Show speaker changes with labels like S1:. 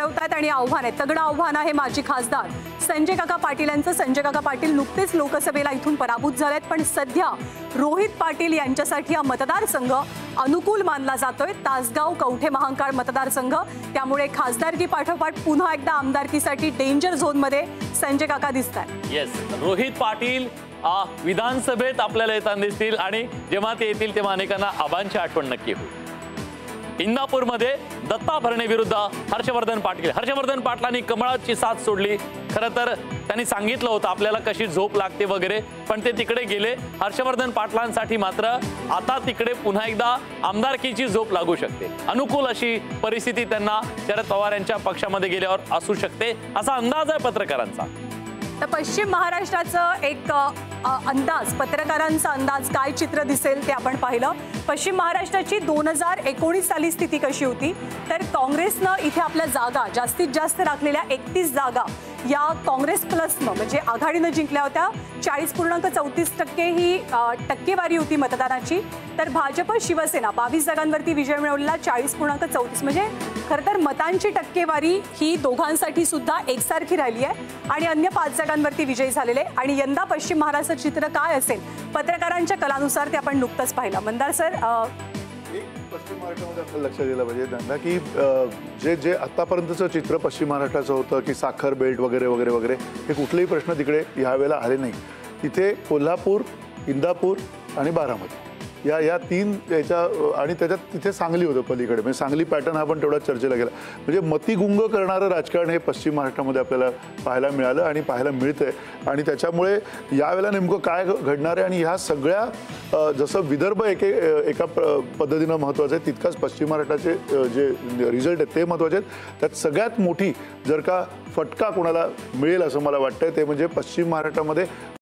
S1: लढवतात आणि आव्हान आहे, तगडं आव्हान आहे माजी खासदार संजय काका पाटील यांचं। संजय काका पाटील नुकतेच लोकसभेला इथून पराभूत झालेत, पण सध्या रोहित पाटील यांच्यासाठी हा मतदारसंघ अनुकूल मानला जातोय। तासगाव कवठे महांकाळ मतदारसंघ, त्यामुळे खासदारकी पाठोपाठ पुन्हा एकदा आमदारकीसाठी डेंजर झोनमध्ये संजय काका दिसतात।
S2: येस, रोहित पाटील विधानसभेत आपल्याला येताना दिसतील आणि जेव्हा ते येतील तेव्हा अनेकांना आबांची आठवण नक्की होईल। इंदापूरमध्ये दत्ता भरणे विरुद्ध हर्षवर्धन पाटील। हर्षवर्धन पाटलांनी कमळाची साथ सोडली। खरं तर त्यांनी सांगितलं होतं आपल्याला कशी झोप लागते वगैरे, पण ते तिकडे गेले। हर्षवर्धन पाटलांसाठी मात्र आता तिकडे पुन्हा एकदा आमदारकीची झोप लागू शकते। अनुकूल अशी परिस्थिती त्यांना शरद पवार यांच्या पक्षामध्ये गेल्यावर असू शकते असा अंदाज आहे पत्रकारांचा।
S1: तर पश्चिम महाराष्ट्राचं एक अंदाज, पत्रकारांचा अंदाज काय चित्र दिसेल ते आपण पाहिलं। पश्चिम महाराष्ट्राची 2019 साली स्थिती कशी होती, तर काँग्रेसनं इथे आपल्या जागा जास्तीत जास्त राखलेल्या 31 जागा या काँग्रेस प्लसनं म्हणजे आघाडीनं जिंकल्या होत्या। 40.34% ही टक्केवारी होती मतदानाची। तर भाजप शिवसेना 22 जागांवरती विजय मिळवलेला 40.34, म्हणजे खरं तर मतांची टक्केवारी ही दोघांसाठी सुद्धा एकसारखी राहिली आहे आणि अन्य 5 जागांवरती विजयी झालेले। आणि यंदा पश्चिम महाराष्ट्राचं चित्र काय असेल पत्रकारांच्या कलानुसार ते आपण नुकतंच पाहिलं। मंदार सर,
S3: पश्चिम महाराष्ट्रामध्ये आपल्याला लक्षात दिलं पाहिजे त्यांना की जे जे आतापर्यंतचं चित्र पश्चिम महाराष्ट्राचं होतं की साखर बेल्ट वगैरे वगैरे वगैरे, हे कुठलेही प्रश्न तिकडे यावेळेला आले नाही। तिथे कोल्हापूर, इंदापूर आणि बारामती या 3 याच्या आणि त्याच्यात तिथे सांगली होतं पलीकडे, म्हणजे सांगली पॅटर्न हा पण तेवढा चर्चेला गेला। म्हणजे मतिगुंग करणारं राजकारण हे पश्चिम महाराष्ट्रामध्ये आपल्याला पाहायला मिळालं आणि पाहायला मिळतंय। आणि त्याच्यामुळे यावेळेला नेमकं काय घडणार आहे आणि ह्या सगळ्या जसं विदर्भ एका पद्धतीनं महत्त्वाचं आहे, तितकाच पश्चिम महाराष्ट्राचे जे रिझल्ट आहेत ते महत्त्वाचे आहेत। त्यात सगळ्यात मोठी जर का फटका कोणाला मिळेल असं मला वाटतंय ते म्हणजे पश्चिम महाराष्ट्रामध्ये